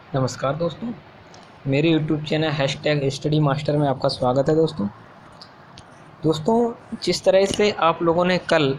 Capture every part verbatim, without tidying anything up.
नमस्कार दोस्तों, मेरे YouTube channel hashtag study master में आपका स्वागत है। दोस्तों दोस्तों जिस तरह से आप लोगों ने कल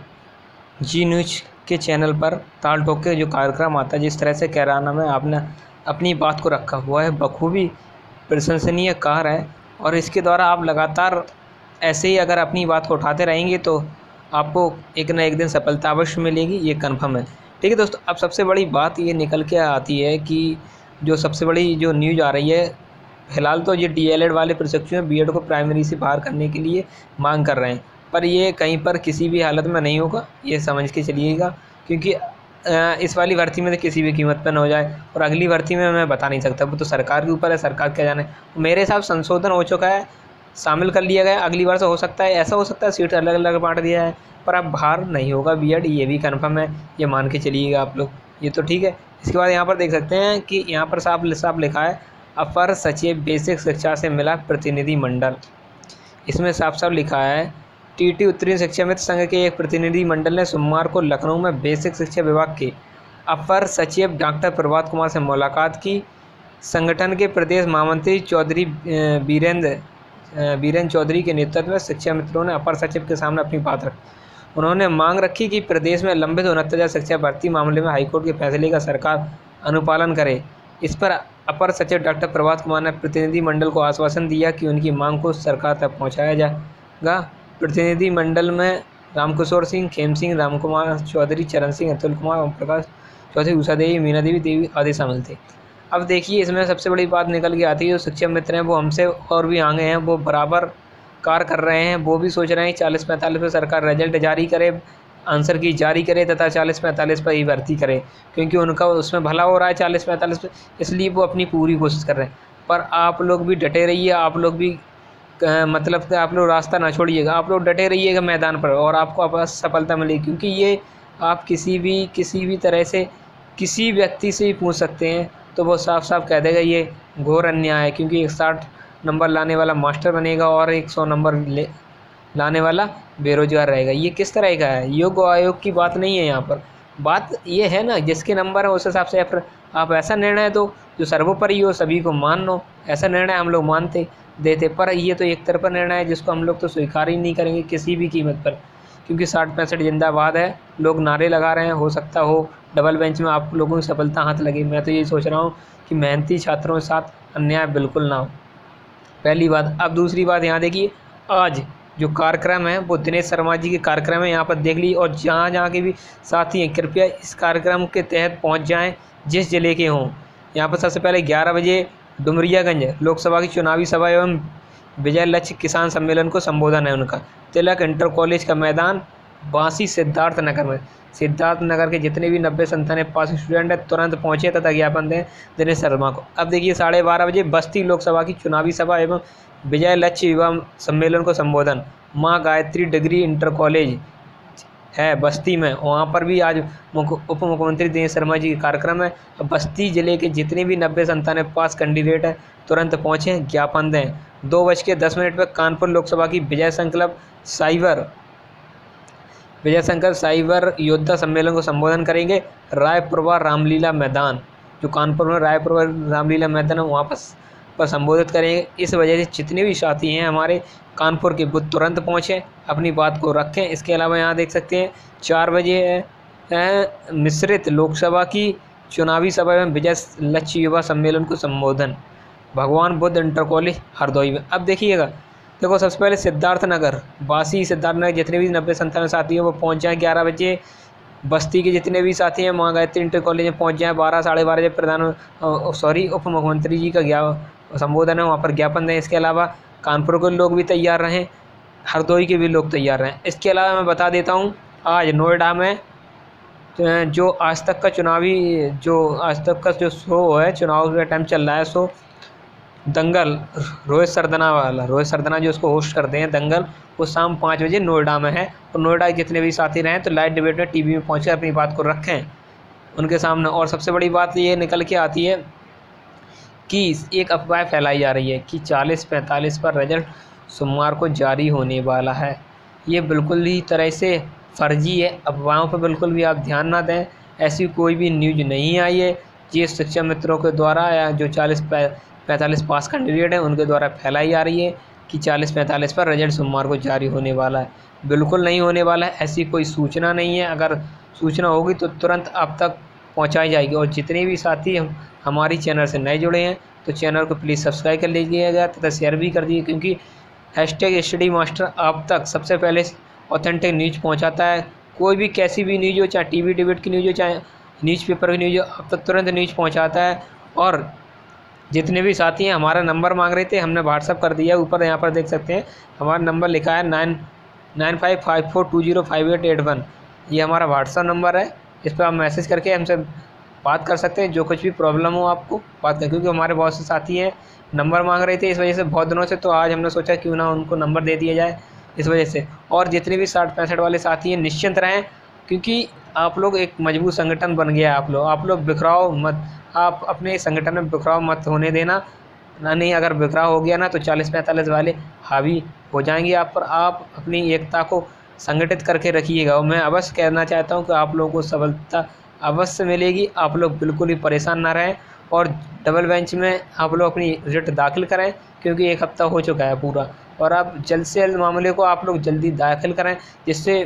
जी न्यूज के चैनल पर ताल ठोक के जो कार्यक्रम आता है, जिस तरह से कैराना में आपने अपनी बात को रखा हुआ है, बखूबी प्रशंसनीय कार्य है। और इसके द्वारा आप लगातार ऐसे ही अगर अपनी बात को उठाते रहेंगे तो आपको एक ना एक दिन सफलता अवश्य मिलेगी, ये कन्फर्म है। ठीक है दोस्तों, अब सबसे बड़ी बात ये निकल के आती है कि जो सबसे बड़ी जो न्यूज़ आ रही है, फिलहाल तो ये डीएलएड वाले प्रशिक्षु बीएड को प्राइमरी से बाहर करने के लिए मांग कर रहे हैं, पर ये कहीं पर किसी भी हालत में नहीं होगा, ये समझ के चलिएगा। क्योंकि अ, इस वाली भर्ती में तो किसी भी कीमत पर न हो जाए, और अगली भर्ती में मैं बता नहीं सकता, वो तो सरकार के ऊपर है, सरकार क्या जाने। मेरे हिसाब संशोधन हो चुका है, शामिल कर लिया गया है। अगली बार से हो सकता है, ऐसा हो सकता है सीट अलग अलग बांट दिया है, पर अब बाहर नहीं होगा बीएड, ये भी कन्फर्म है, ये मान के चलिएगा आप लोग। ये तो ठीक है। इसके बाद यहाँ पर देख सकते हैं कि यहाँ पर साफ साफ लिखा है, अपर सचिव बेसिक शिक्षा से मिला प्रतिनिधि मंडल। इसमें साफ साफ लिखा है, टीटी उत्तरी शिक्षा मित्र संघ के एक प्रतिनिधि मंडल ने सोमवार को लखनऊ में बेसिक शिक्षा विभाग के अपर सचिव डॉक्टर प्रभात कुमार से मुलाकात की। संगठन के प्रदेश महामंत्री चौधरी बीरेंद्र बीरेंद्र चौधरी के नेतृत्व में शिक्षा मित्रों ने अपर सचिव के सामने अपनी बात रखी। उन्होंने मांग रखी कि प्रदेश में लंबित उनहत्तर हजार शिक्षा भर्ती मामले में हाईकोर्ट के फैसले का सरकार अनुपालन करे। इस पर अपर सचिव डॉक्टर प्रभात कुमार ने प्रतिनिधि मंडल को आश्वासन दिया कि उनकी मांग को सरकार तक पहुंचाया जाएगा। प्रतिनिधि मंडल में रामकिशोर सिंह, खेम सिंह, रामकुमार चौधरी, चरण सिंह, अतुल कुमार, ओम प्रकाश चौधरी, उषा देवी, मीना देवी देवी आदि शामिल थे। अब देखिए, इसमें सबसे बड़ी बात निकल के आती है, जो शिक्षक मित्र हैं वो हमसे और भी आगे हैं, वो बराबर कार्य कर रहे हैं। वो भी सोच रहे हैं चालीस पैंतालीस पर सरकार रिजल्ट जारी करे, आंसर की जारी करे तथा चालीस पैंतालीस पर ही भर्ती करे, क्योंकि उनका उसमें भला हो रहा है चालीस पैंतालीस पर, इसलिए वो अपनी पूरी कोशिश कर रहे हैं। पर आप लोग भी डटे रहिए, आप लोग भी अ, मतलब कि आप लोग रास्ता ना छोड़िएगा, आप लोग डटे रहिएगा मैदान पर, और आपको आप सफलता मिलेगी। क्योंकि ये आप किसी भी किसी भी तरह से किसी व्यक्ति से भी पूछ सकते हैं, तो वो साफ साफ कह देगा ये घोर अन्याय है। क्योंकि एक साठ नंबर लाने वाला मास्टर बनेगा और एक सौ नंबर ले लाने वाला बेरोजगार रहेगा, ये किस तरह का है? योग आयोग की बात नहीं है यहाँ पर। बात ये है ना, जिसके नंबर है उस हिसाब से आप आप ऐसा निर्णय दो जो सर्वोपरि हो, सभी को मान लो। ऐसा निर्णय हम लोग मानते देते, पर ये तो एक तरफा निर्णय है जिसको हम लोग तो स्वीकार ही नहीं करेंगे किसी भी कीमत पर। क्योंकि साठ पैंसठ जिंदाबाद है, लोग नारे लगा रहे हैं, हो सकता हो डबल बेंच में आप लोगों की सफलता हाथ लगे। मैं तो ये सोच रहा हूँ कि मेहनती छात्रों के साथ अन्याय बिल्कुल ना हो, पहली बात। अब दूसरी बात यहाँ देखिए, आज जो कार्यक्रम है वो दिनेश शर्मा जी के कार्यक्रम है, यहाँ पर देख लीजिए। और जहाँ जहाँ के भी साथी हैं, कृपया इस कार्यक्रम के तहत पहुँच जाएं जिस जिले के हों। यहाँ पर सबसे पहले ग्यारह बजे डुमरियागंज लोकसभा की चुनावी सभा एवं विजय लक्ष्य किसान सम्मेलन को संबोधन है उनका। तिलक इंटर कॉलेज का मैदान बांसी सिद्धार्थ नगर में, सिद्धार्थ नगर के जितने भी नब्बे संतानवे पास स्टूडेंट हैं तुरंत पहुँचे तथा ज्ञापन दें दिनेश शर्मा को। अब देखिए, साढ़े बारह बजे बस्ती लोकसभा की चुनावी सभा एवं विजय लक्ष्य युवा सम्मेलन को संबोधन माँ गायत्री डिग्री इंटर कॉलेज है बस्ती में, वहाँ पर भी आज उप मुख्यमंत्री दिनेश शर्मा जी का कार्यक्रम है। अब बस्ती जिले के जितने भी नब्बे संतानवे पास कैंडिडेट हैं तुरंत पहुँचें, ज्ञापन दें। दो बज के दस मिनट पर कानपुर लोकसभा की विजय संकल्प साइबर विजय शंकर साइबर योद्धा सम्मेलन को संबोधन करेंगे। रायपुरवा रामलीला मैदान, जो कानपुर में रायपुरवा रामलीला मैदान है, वहाँ पर पर संबोधित करेंगे। इस वजह से जितने भी साथी हैं हमारे कानपुर के, वो तुरंत पहुँचें, अपनी बात को रखें। इसके अलावा यहाँ देख सकते हैं चार बजे है मिश्रित लोकसभा की चुनावी सभा में विजय लक्ष्य युवा सम्मेलन को संबोधन भगवान बुद्ध इंटर कॉलेज हरदोई में। अब देखिएगा, देखो सबसे पहले सिद्धार्थ नगर, बासी सिद्धार्थ नगर जितने भी नब्बे संतानवे साथी हैं वो पहुंच जाएँ ग्यारह बजे। बस्ती के जितने भी साथी हैं वहाँ गायत्री इंटर कॉलेज में पहुंच जाएँ। बारह साढ़े बारह बजे प्रधान सॉरी उप मुख्यमंत्री जी का ज्ञा संबोधन है, वहाँ पर ज्ञापन दें। इसके अलावा कानपुर के लोग भी तैयार रहें, हरदोई के भी लोग तैयार रहें। इसके अलावा मैं बता देता हूँ, आज नोएडा में जो आज तक का चुनावी जो आज तक का जो शो है, चुनाव का टाइम चल रहा है, शो दंगल रोहित सरदना वाला, रोहित सरदना जो उसको होस्ट करते हैं दंगल, वो शाम पाँच बजे नोएडा में है। और नोएडा के जितने भी साथी रहें तो लाइव डिबेट में टीवी में पहुंचकर अपनी बात को रखें उनके सामने। और सबसे बड़ी बात ये निकल के आती है कि एक अफवाह फैलाई जा रही है कि चालीस पैंतालीस पर रिजल्ट सोमवार को जारी होने वाला है। ये बिल्कुल ही तरह से फर्जी है, अफवाहों पर बिल्कुल भी आप ध्यान ना दें। ऐसी कोई भी न्यूज़ नहीं आई है। ये शिक्षा मित्रों के द्वारा या जो चालीस पैंतालीस पास कैंडिडेट हैं उनके द्वारा फैलाई जा रही है कि चालीस पैंतालीस पर रिजल्ट सोमवार को जारी होने वाला है। बिल्कुल नहीं होने वाला है, ऐसी कोई सूचना नहीं है। अगर सूचना होगी तो तुरंत आप तक पहुंचाई जाएगी। और जितने भी साथी हम हमारी चैनल से नए जुड़े हैं तो चैनल को प्लीज़ सब्सक्राइब कर लीजिएगा तथा शेयर भी कर दीजिए, क्योंकि हैशटैग स्टडी मास्टर आप तक सबसे पहले ऑथेंटिक न्यूज़ पहुंचाता है। कोई भी कैसी भी न्यूज़ हो, चाहे टीवी डिबेट की न्यूज़ हो, चाहे न्यूज़पेपर की न्यूज़ हो, आप तक तुरंत न्यूज़ पहुंचाता है। और जितने भी साथी हैं हमारा नंबर मांग रहे थे, हमने व्हाट्सअप कर दिया। ऊपर यहाँ पर देख सकते हैं हमारा नंबर लिखा है nine nine five five four two zero five eight eight one. ये हमारा व्हाट्सअप नंबर है, इस पर आप मैसेज करके हमसे बात कर सकते हैं। जो कुछ भी प्रॉब्लम हो आपको बात करें, क्योंकि हमारे बहुत से साथी हैं नंबर मांग रहे थे इस वजह से बहुत दिनों से, तो आज हमने सोचा क्यों ना उनको नंबर दे दिया जाए इस वजह से। और जितने भी साठ पैंसठ वाले साथी हैं निश्चिंत रहें, क्योंकि आप लोग एक मजबूत संगठन बन गया है। आप लोग आप लोग बिखराव मत, आप अपने संगठन में बिखराव मत होने देना ना। नहीं, अगर बिखराव हो गया ना तो चालीस पैंतालीस वाले हावी हो जाएंगे आप पर। आप अपनी एकता को संगठित करके रखिएगा। और मैं अवश्य कहना चाहता हूँ कि आप लोगों को सफलता अवश्य मिलेगी। आप लोग बिल्कुल ही परेशान ना रहें और डबल बेंच में आप लोग अपनी रिजल्ट दाखिल करें, क्योंकि एक हफ्ता हो चुका है पूरा। और आप जल्द से जल्द मामले को आप लोग जल्दी दाखिल करें, जिससे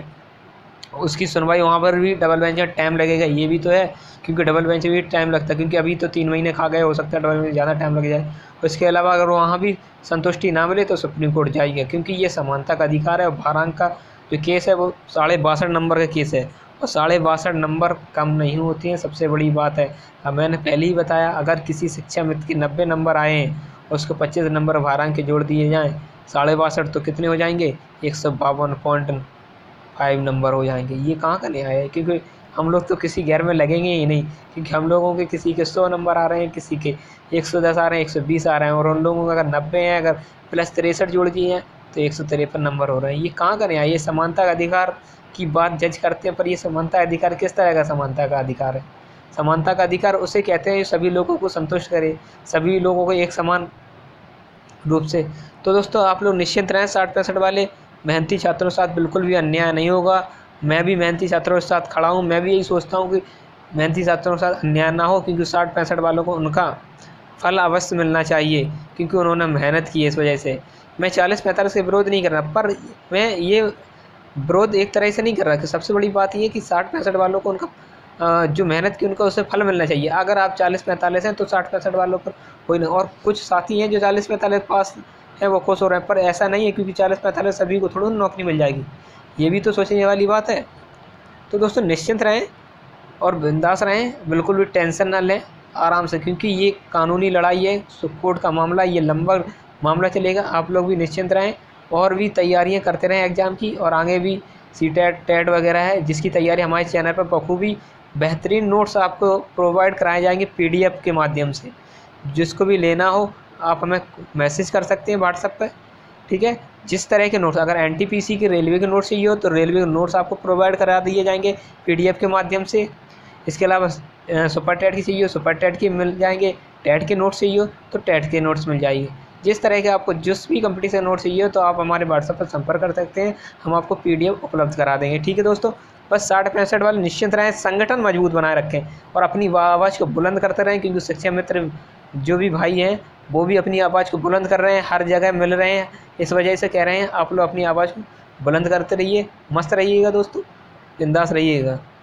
उसकी सुनवाई वहाँ पर भी डबल बेंच में टाइम लगेगा। ये भी तो है, क्योंकि डबल बेंच में भी टाइम लगता है, क्योंकि अभी तो तीन महीने खा गए, हो सकता है डबल बेंच में ज़्यादा टाइम लग जाए। उसके अलावा अगर वहाँ भी संतुष्टि ना मिले तो सुप्रीम कोर्ट जाएगा, क्योंकि ये समानता का अधिकार है। और भारांक का जो केस है वो साढ़े बासठ नंबर का केस है, और साढ़े बासठ नंबर कम नहीं होते हैं, सबसे बड़ी बात है। अब मैंने पहले ही बताया, अगर किसी शिक्षा मित्र के नब्बे नंबर आए हैं और उसको पच्चीस नंबर भारांक के जोड़ दिए जाएँ, साढ़े बासठ तो कितने हो जाएंगे, एक सौ बावन पॉइंट फाइव नंबर हो जाएंगे। ये कहाँ का न्याय है, क्योंकि हम लोग तो किसी गैर में लगेंगे ही नहीं, क्योंकि हम लोगों के किसी के सौ नंबर आ रहे हैं, किसी के एक सौ दस आ रहे हैं, एक सौ बीस आ रहे हैं, और उन लोगों के अगर नब्बे हैं, अगर प्लस तिरसठ जोड़ दिए हैं तो एक सौ तिरपन नंबर हो रहे हैं। ये कहाँ का न्याय? ये समानता का अधिकार की बात जज करते हैं, पर ये समानता अधिकार किस तरह का समानता का अधिकार है? समानता का अधिकार उसे कहते हैं सभी लोगों को संतुष्ट करे, सभी लोगों को एक समान रूप से। तो दोस्तों आप लोग निश्चिंत रहें, साठ पैंसठ वाले मेहनती छात्रों के साथ बिल्कुल भी अन्याय नहीं होगा। मैं भी मेहनती छात्रों के साथ खड़ा हूँ। मैं भी यही सोचता हूँ कि मेहनती छात्रों के साथ अन्याय ना हो, क्योंकि साठ पैंसठ वालों को उनका फल अवश्य मिलना चाहिए, क्योंकि उन्होंने मेहनत की है। इस वजह से मैं चालीस पैंतालीस के विरोध नहीं कर रहा, पर मैं ये विरोध एक तरह से नहीं कर रहा कि सबसे बड़ी बात ये कि साठ पैंसठ वालों को उनका जो मेहनत की उनको उससे फल मिलना चाहिए। अगर आप चालीस पैंतालीस हैं तो साठ पैंसठ वालों पर कोई नहीं। और कुछ साथी हैं जो चालीस पैंतालीस पास है वो खुश हो रहे हैं, पर ऐसा नहीं है, क्योंकि चालीस पैंतालीस सभी को थोड़ी नौकरी मिल जाएगी। ये भी तो सोचने वाली बात है। तो दोस्तों निश्चिंत रहें और बिंदास रहें, बिल्कुल भी टेंशन ना लें, आराम से, क्योंकि ये कानूनी लड़ाई है, कोर्ट का मामला, ये लंबा मामला चलेगा। आप लोग भी निश्चिंत रहें और भी तैयारियां करते रहें एग्ज़ाम की, और आगे भी सी टेट टेट वगैरह है जिसकी तैयारी हमारे चैनल पर बखूबी बेहतरीन नोट्स आपको प्रोवाइड कराए जाएंगे पीडीएफ के माध्यम से। जिसको भी लेना हो आप हमें मैसेज कर सकते हैं व्हाट्सएप पर, ठीक है। जिस तरह के नोट्स, अगर एनटीपीसी के रेलवे के नोट्स चाहिए हो तो रेलवे के नोट्स आपको प्रोवाइड करा दिए जाएंगे पीडीएफ के माध्यम से। इसके अलावा सुपर टेट की चाहिए हो सुपर टेट के मिल जाएंगे, टेट के नोट्स चाहिए हो तो टेट के नोट्स मिल जाएंगे। जिस तरह के आपको जिस भी कंपनी से नोट चाहिए हो तो आप हमारे व्हाट्सएप पर संपर्क कर सकते हैं, हम आपको पीडीएफ उपलब्ध करा देंगे, ठीक है दोस्तों। बस साठ पैंसठ वाले निश्चिंत रहें, संगठन मजबूत बनाए रखें और अपनी आवाज़ को बुलंद करते रहें, क्योंकि शिक्षा मित्र जो भी भाई हैं वो भी अपनी आवाज़ को बुलंद कर रहे हैं, हर जगह मिल रहे हैं। इस वजह से कह रहे हैं आप लोग अपनी आवाज़ को बुलंद करते रहिए, मस्त रहिएगा दोस्तों, बिंदास रहिएगा।